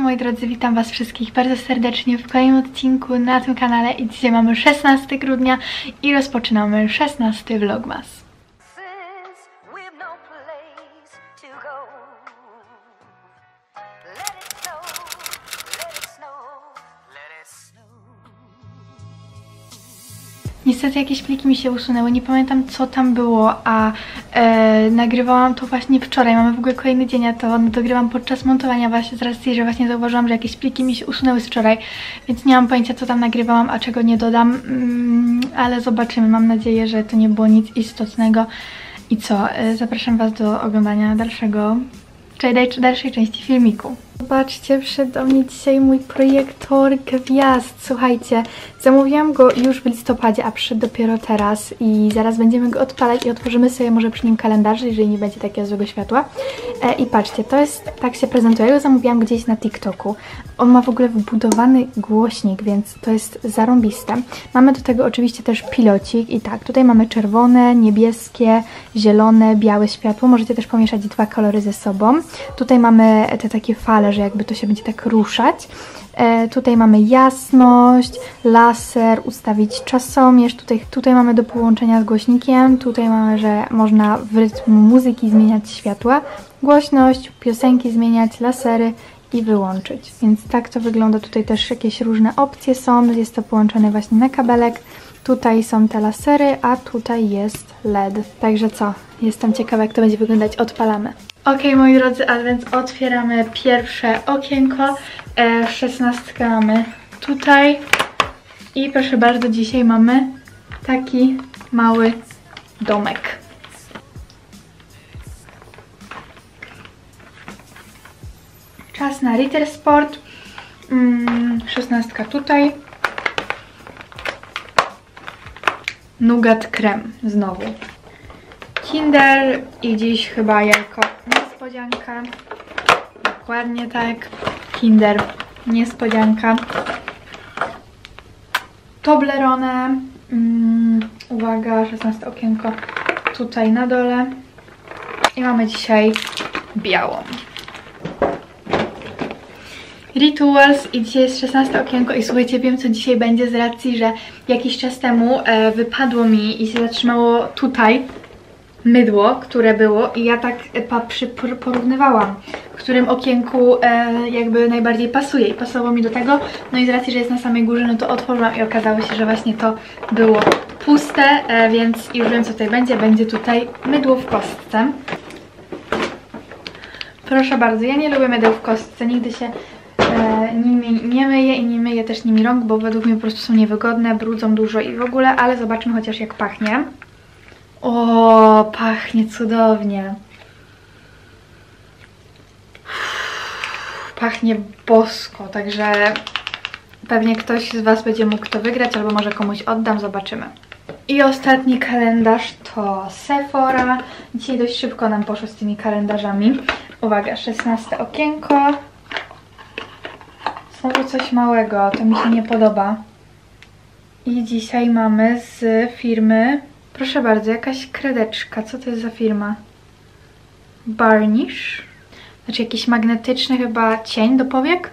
moi drodzy, witam was wszystkich bardzo serdecznie w kolejnym odcinku na tym kanale i dzisiaj mamy 16 grudnia i rozpoczynamy 16 vlogmas. Niestety jakieś pliki mi się usunęły, nie pamiętam co tam było, a nagrywałam to właśnie wczoraj, mamy w ogóle kolejny dzień, a to dogrywam podczas montowania właśnie z racji, że właśnie zauważyłam, że jakieś pliki mi się usunęły z wczoraj, więc nie mam pojęcia co tam nagrywałam, a czego nie dodam, ale zobaczymy, mam nadzieję, że to nie było nic istotnego. I co, zapraszam was do oglądania dalszej części filmiku. Zobaczcie, wszedł do mnie dzisiaj mój projektor gwiazd. Słuchajcie, zamówiłam go już w listopadzie, a przyszedł dopiero teraz i zaraz będziemy go odpalać i otworzymy sobie może przy nim kalendarz, jeżeli nie będzie takiego złego światła. I patrzcie, to jest, tak się prezentuje, ja go zamówiłam gdzieś na TikToku. On ma w ogóle wbudowany głośnik, więc to jest zarąbiste. Mamy do tego oczywiście też pilocik i tak, tutaj mamy czerwone, niebieskie, zielone, białe światło. Możecie też pomieszać dwa kolory ze sobą. Tutaj mamy te takie fale, że jakby to się będzie tak ruszać. Tutaj mamy jasność, laser, ustawić czasomierz. Tutaj mamy do połączenia z głośnikiem. Tutaj mamy, że można w rytm muzyki zmieniać światła, głośność, piosenki zmieniać, lasery i wyłączyć. Więc tak to wygląda. Tutaj też jakieś różne opcje są. Jest to połączone właśnie na kabelek. Tutaj są te lasery, a tutaj jest LED. Także co? Jestem ciekawa, jak to będzie wyglądać. Odpalamy. Ok, moi drodzy, a więc otwieramy pierwsze okienko. 16 mamy tutaj. I proszę bardzo, dzisiaj mamy taki mały domek. Czas na Ritter Sport. 16 tutaj. Nougat krem znowu. Kinder i dziś chyba jajko niespodzianka. Dokładnie tak. Kinder niespodzianka. Toblerone. Uwaga, 16 okienko tutaj na dole. I mamy dzisiaj białą. Rituals i dzisiaj jest 16 okienko i słuchajcie, wiem co dzisiaj będzie z racji, że jakiś czas temu wypadło mi i się zatrzymało tutaj mydło, które było i ja tak porównywałam, w którym okienku jakby najbardziej pasuje i pasowało mi do tego, no i z racji, że jest na samej górze, no to otworzyłam i okazało się, że właśnie to było puste, więc już wiem co tutaj będzie, będzie tutaj mydło w kostce. Proszę bardzo, ja nie lubię mydeł w kostce, nigdy się nimi nie myję i nie myję też nimi rąk, bo według mnie po prostu są niewygodne, brudzą dużo i w ogóle, ale zobaczmy chociaż jak pachnie. O, pachnie cudownie. Pachnie bosko, także pewnie ktoś z was będzie mógł to wygrać, albo może komuś oddam, zobaczymy. I ostatni kalendarz to Sephora. Dzisiaj dość szybko nam poszło z tymi kalendarzami. Uwaga, 16 okienko. Znowu coś małego, to mi się nie podoba. I dzisiaj mamy z firmy, proszę bardzo, jakaś kredeczka. Co to jest za firma? Barnish. Znaczy jakiś magnetyczny chyba cień do powiek.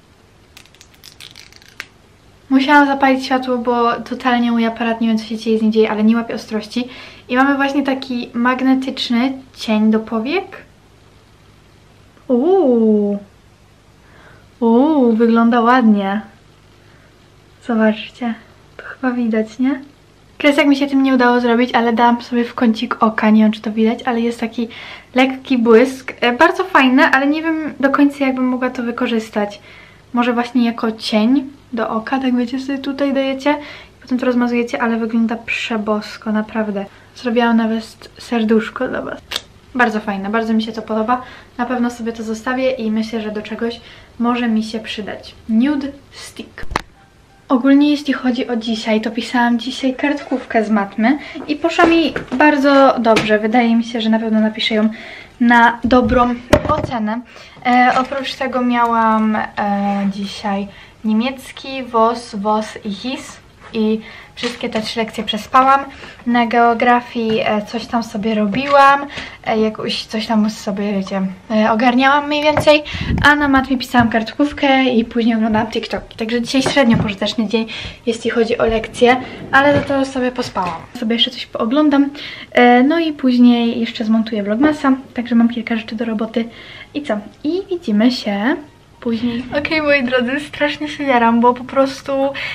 Musiałam zapalić światło, bo totalnie mój aparat, nie wiem co się dzieje, z nim dzieje, ale nie łapie ostrości. I mamy właśnie taki magnetyczny cień do powiek. Wygląda ładnie. Zobaczcie. To chyba widać, nie? Kresek mi się tym nie udało zrobić, ale dałam sobie w kącik oka. Nie wiem, czy to widać, ale jest taki lekki błysk. Bardzo fajne, ale nie wiem do końca, jakbym mogła to wykorzystać. Może właśnie jako cień do oka, tak wiecie, sobie tutaj dajecie i potem to rozmazujecie, ale wygląda przebosko, naprawdę. Zrobiłam nawet serduszko dla was. Bardzo fajne, bardzo mi się to podoba. Na pewno sobie to zostawię i myślę, że do czegoś może mi się przydać. Nude Stick. Ogólnie jeśli chodzi o dzisiaj, to pisałam dzisiaj kartkówkę z matmy i poszła mi bardzo dobrze. Wydaje mi się, że na pewno napiszę ją na dobrą ocenę. Oprócz tego miałam dzisiaj niemiecki, WOS, WOS i HIS. i wszystkie te 3 lekcje przespałam. Na geografii coś tam sobie robiłam, jakoś coś tam sobie, wiecie, ogarniałam mniej więcej, a na matmie pisałam kartkówkę i później oglądałam TikToki. Także dzisiaj średnio pożyteczny dzień, jeśli chodzi o lekcje, ale to sobie pospałam. Sobie jeszcze coś pooglądam, no i później jeszcze zmontuję vlogmasa, także mam kilka rzeczy do roboty. I co? I widzimy się później. Okej, moi drodzy, strasznie się jaram, bo po prostu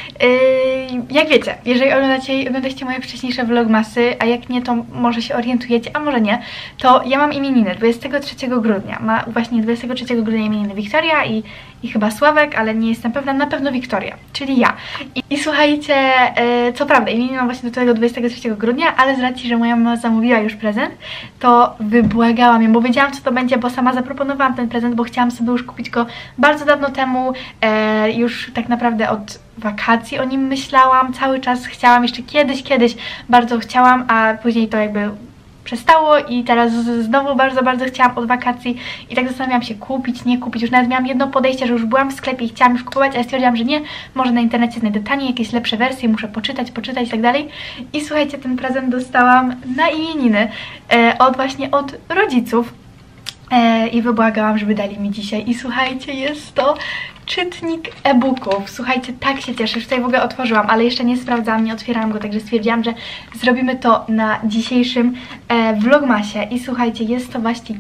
jak wiecie, jeżeli oglądacie moje wcześniejsze vlogmasy, a jak nie, to może się orientujecie, a może nie, to ja mam imieniny 23 grudnia. Ma właśnie 23 grudnia imieniny Wiktoria i chyba Sławek, ale nie jestem pewna, na pewno Wiktoria, czyli ja. I słuchajcie, co prawda imieniny mam właśnie do tego 23 grudnia, ale z racji, że moja mama zamówiła już prezent, to wybłagałam ją, bo wiedziałam, co to będzie, bo sama zaproponowałam ten prezent, bo chciałam sobie już kupić go bardzo dawno temu, już tak naprawdę od wakacji o nim myślałam, cały czas chciałam, jeszcze kiedyś bardzo chciałam, a później to jakby przestało i teraz znowu bardzo chciałam od wakacji i tak zastanawiałam się kupić, nie kupić, już nawet miałam jedno podejście, że już byłam w sklepie i chciałam już kupować, ale stwierdziłam, że nie, może na internecie znajdę taniej, jakieś lepsze wersje, muszę poczytać i tak dalej. I słuchajcie, ten prezent dostałam na imieniny właśnie od rodziców. I wybłagałam, żeby dali mi dzisiaj. I słuchajcie, jest to czytnik e-booków. Słuchajcie, tak się cieszę, już tutaj w ogóle otworzyłam, ale jeszcze nie sprawdzałam, nie otwierałam go, także stwierdziłam, że zrobimy to na dzisiejszym vlogmasie. I słuchajcie, jest to właśnie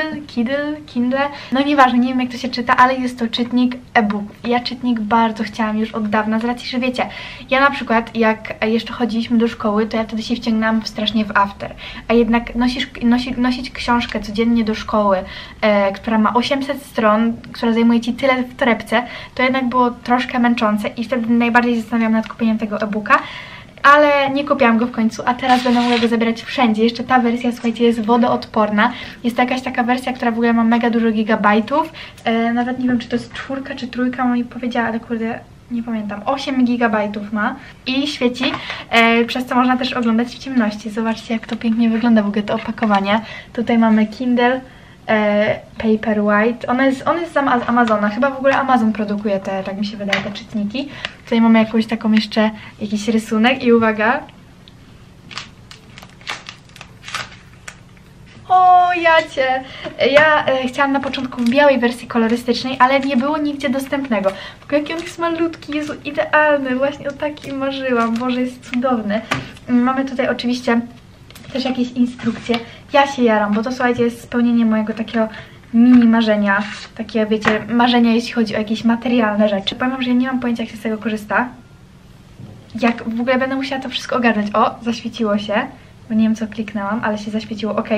Kindle, no nieważne, nie wiem jak to się czyta, ale jest to czytnik e-booków. Ja czytnik bardzo chciałam już od dawna, z racji, że wiecie, ja na przykład jak jeszcze chodziliśmy do szkoły, to ja wtedy się wciągnęłam strasznie w after, a jednak nosić książkę codziennie do szkoły, która ma 800 stron, która zajmuje ci tyle w torebce, to jednak było troszkę męczące i wtedy najbardziej zastanawiałam nad kupieniem tego e-booka, ale nie kupiłam go w końcu, a teraz będę mogła go zabierać wszędzie. Jeszcze ta wersja, słuchajcie, jest wodoodporna. Jest to jakaś taka wersja, która w ogóle ma mega dużo gigabajtów. Nawet nie wiem, czy to jest 4 czy 3, mama mi powiedziała, ale kurde, nie pamiętam. 8 gigabajtów ma i świeci, przez co można też oglądać w ciemności. Zobaczcie, jak to pięknie wygląda w ogóle to opakowanie. Tutaj mamy Kindle Paperwhite. On jest z Amazona. Chyba w ogóle Amazon produkuje te, tak mi się wydaje, te czytniki. Tutaj mamy jakąś taką jeszcze, jakiś rysunek i uwaga. O, jacie! Ja chciałam na początku w białej wersji kolorystycznej, ale nie było nigdzie dostępnego. W ogóle jaki on jest malutki, Jezu, idealny. Właśnie o takim marzyłam. Boże, jest cudowny. Mamy tutaj oczywiście też jakieś instrukcje. Ja się jaram, bo to, słuchajcie, jest spełnienie mojego takiego mini marzenia. Takie, wiecie, marzenia, jeśli chodzi o jakieś materialne rzeczy. Powiem wam, że ja nie mam pojęcia, jak się z tego korzysta. Jak w ogóle będę musiała to wszystko ogarnąć. O, zaświeciło się, bo nie wiem, co kliknęłam, ale się zaświeciło. Ok.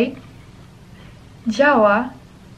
Działa.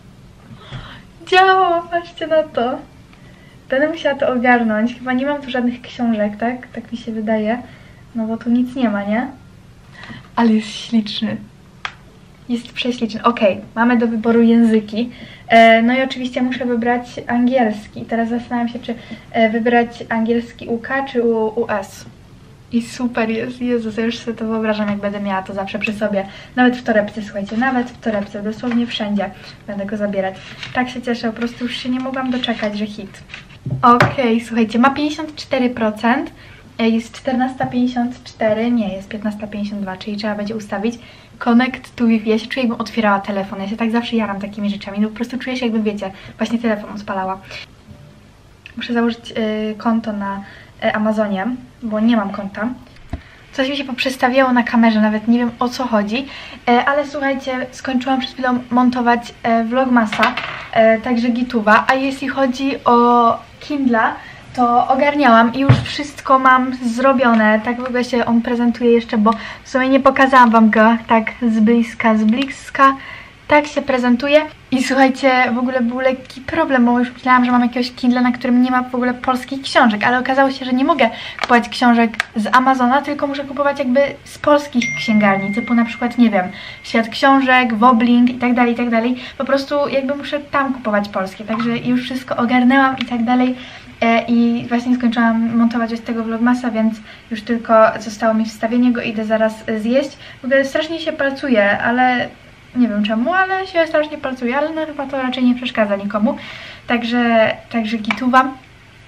Działa, patrzcie na to. Będę musiała to ogarnąć. Chyba nie mam tu żadnych książek, tak? Tak mi się wydaje. No bo tu nic nie ma, nie? Ale jest śliczny. Jest prześliczny. Ok, mamy do wyboru języki. No i oczywiście muszę wybrać angielski. Teraz zastanawiam się, czy wybrać angielski UK czy US. I super jest. Jezus, ja już sobie to wyobrażam, jak będę miała to zawsze przy sobie. Nawet w torebce, słuchajcie, nawet w torebce, dosłownie wszędzie będę go zabierać. Tak się cieszę, po prostu już się nie mogłam doczekać, że hit. Ok, słuchajcie, ma 54%. Jest 14:54, nie, jest 15:52, czyli trzeba będzie ustawić Connect to Wi-Fi. Ja się czuję, jakbym otwierała telefon. Ja się tak zawsze jaram takimi rzeczami. No po prostu czuję się, jakbym, wiecie, właśnie telefon odpalała. Muszę założyć konto na Amazonie, bo nie mam konta. Coś mi się poprzestawiało na kamerze, nawet nie wiem, o co chodzi. Ale słuchajcie, skończyłam przed chwilą montować vlogmasa, także gituwa. A jeśli chodzi o Kindla, to ogarniałam i już wszystko mam zrobione. Tak w ogóle się on prezentuje jeszcze, bo w sumie nie pokazałam wam go tak z bliska. Tak się prezentuje. I słuchajcie, w ogóle był lekki problem, bo już myślałam, że mam jakiegoś Kindle, na którym nie ma w ogóle polskich książek, ale okazało się, że nie mogę kupować książek z Amazona, tylko muszę kupować jakby z polskich księgarni, typu na przykład, nie wiem, Świat Książek, Woblink i tak dalej. Po prostu jakby muszę tam kupować polskie, także już wszystko ogarnęłam i tak dalej. I właśnie skończyłam montować już tego vlogmasa, więc już tylko zostało mi wstawienie go, idę zaraz zjeść. W ogóle strasznie się pracuje, ale nie wiem czemu, ale się strasznie pracuje, ale no chyba to raczej nie przeszkadza nikomu. Także gituwa.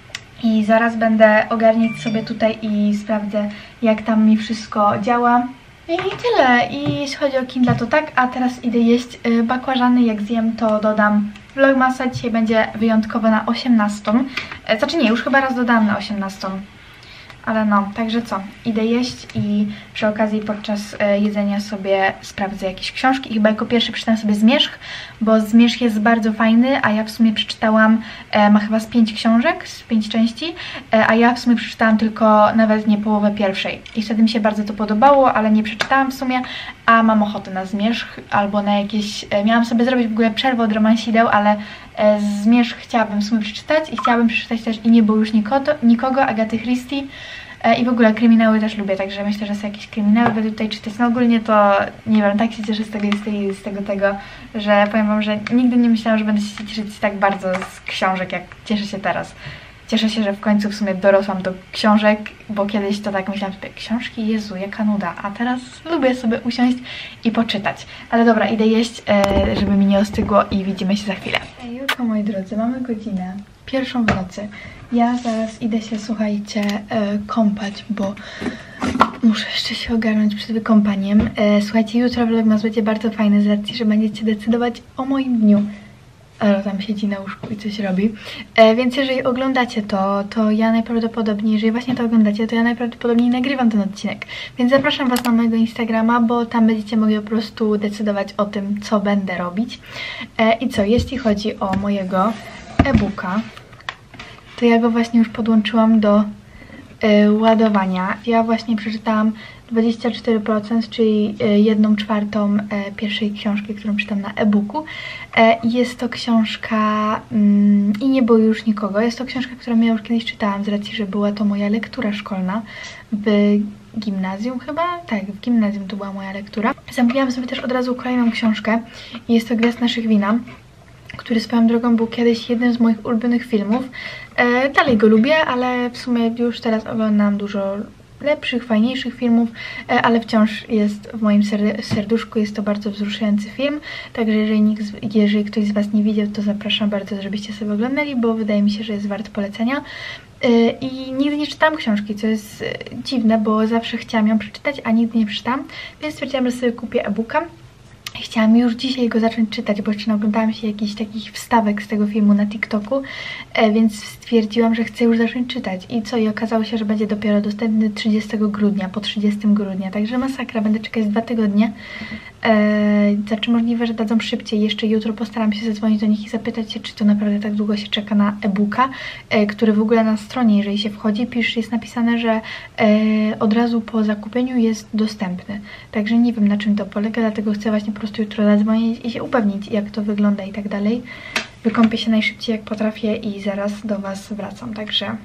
I zaraz będę ogarniać sobie tutaj i sprawdzę, jak tam mi wszystko działa. I tyle. I jeśli chodzi o Kindle to tak, a teraz idę jeść bakłażany. Jak zjem, to dodam vlogmasa. Dzisiaj będzie wyjątkowo na 18. Znaczy nie, już chyba raz dodałam na 18. Ale no, także co, idę jeść i przy okazji podczas jedzenia sobie sprawdzę jakieś książki i chyba jako pierwszy przeczytam sobie Zmierzch, bo Zmierzch jest bardzo fajny, a ja w sumie przeczytałam, ma chyba z 5 książek, z 5 części, a ja w sumie przeczytałam tylko nawet nie połowę pierwszej i wtedy mi się bardzo to podobało, ale nie przeczytałam w sumie, a mam ochotę na Zmierzch albo na jakieś, miałam sobie zrobić w ogóle przerwę od romansideł, ale Zmierzch chciałabym w sumie przeczytać i chciałabym przeczytać też I nie było już nikogo, Agaty Christie. I w ogóle kryminały też lubię, także myślę, że są jakieś kryminały będę tutaj czytać. No ogólnie to, nie wiem, tak się cieszę z tego, że powiem wam, że nigdy nie myślałam, że będę się cieszyć tak bardzo z książek, jak cieszę się teraz. Cieszę się, że w końcu w sumie dorosłam do książek, bo kiedyś to tak myślałam sobie, książki, Jezu, jaka nuda, a teraz lubię sobie usiąść i poczytać. Ale dobra, idę jeść, żeby mi nie ostygło i widzimy się za chwilę. Jutro, moi drodzy, mamy godzinę 1 w nocy. Ja zaraz idę się, słuchajcie, kąpać, bo muszę jeszcze się ogarnąć przed wykąpaniem. Słuchajcie, jutro vlogmas będzie bardzo fajny z racji, że będziecie decydować o moim dniu. Ale tam siedzi na łóżku i coś robi. Więc jeżeli oglądacie to ja najprawdopodobniej, jeżeli właśnie to oglądacie, to ja najprawdopodobniej nagrywam ten odcinek. Więc zapraszam was na mojego Instagrama, bo tam będziecie mogli po prostu decydować o tym, co będę robić. I co, jeśli chodzi o mojego e-booka, to ja go właśnie już podłączyłam do ładowania. Ja właśnie przeczytałam 24%, czyli 1/4 pierwszej książki, którą czytam na e-booku. Jest to książka I nie było już nikogo. Jest to książka, którą ja już kiedyś czytałam z racji, że była to moja lektura szkolna w gimnazjum chyba? Tak, w gimnazjum to była moja lektura. Zamówiłam sobie też od razu kolejną książkę i jest to Gwiazd naszych wina, który swoją drogą był kiedyś jednym z moich ulubionych filmów. Dalej go lubię, ale w sumie już teraz oglądam dużo lepszych, fajniejszych filmów, ale wciąż jest w moim serduszku, jest to bardzo wzruszający film, także jeżeli ktoś z was nie widział, to zapraszam bardzo, żebyście sobie oglądali, bo wydaje mi się, że jest wart polecenia. I nigdy nie czytałam książki, co jest dziwne, bo zawsze chciałam ją przeczytać, a nigdy nie przeczytałam, więc stwierdziłam, że sobie kupię e-booka. Chciałam już dzisiaj go zacząć czytać, bo jeszcze oglądałam się jakichś takich wstawek z tego filmu na TikToku, więc stwierdziłam, że chcę już zacząć czytać. I co? I okazało się, że będzie dopiero dostępny 30 grudnia, po 30 grudnia, także masakra, będę czekać 2 tygodnie. Znaczy możliwe, że dadzą szybciej. Jeszcze jutro postaram się zadzwonić do nich i zapytać się, czy to naprawdę tak długo się czeka na e-booka, który w ogóle na stronie, jeżeli się wchodzi, jest napisane, że od razu po zakupieniu jest dostępny. Także nie wiem, na czym to polega, dlatego chcę właśnie po prostu jutro zadzwonić i się upewnić, jak to wygląda i tak dalej. Wykąpię się najszybciej, jak potrafię i zaraz do was wracam. Także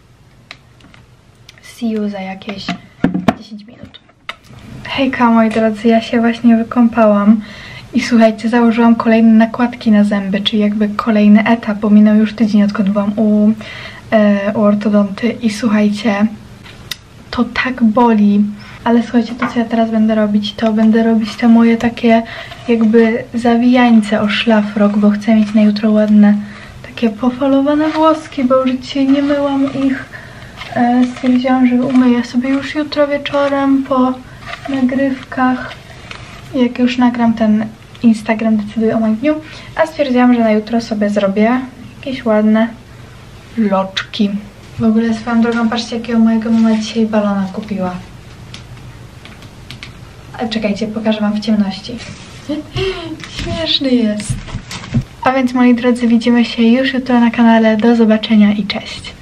see you za jakieś 10 minut. Hejka, moi drodzy, ja się właśnie wykąpałam i słuchajcie, założyłam kolejne nakładki na zęby, czyli jakby kolejny etap, bo minął już tydzień, odkąd byłam u ortodonty i słuchajcie, to tak boli, ale słuchajcie, to co ja teraz będę robić, to będę robić te moje takie jakby zawijańce o szlafrok, bo chcę mieć na jutro ładne takie pofalowane włoski, bo już dzisiaj nie myłam ich. Stwierdziłam, że umyję sobie już jutro wieczorem po nagrywkach, jak już nagram ten Instagram decyduje o moim dniu, a stwierdziłam, że na jutro sobie zrobię jakieś ładne loczki. W ogóle swoją drogą, patrzcie, jakiego mojego mama dzisiaj balona kupiła. Ale czekajcie, pokażę wam w ciemności. Śmieszny jest. A więc, moi drodzy, widzimy się już jutro na kanale. Do zobaczenia i cześć!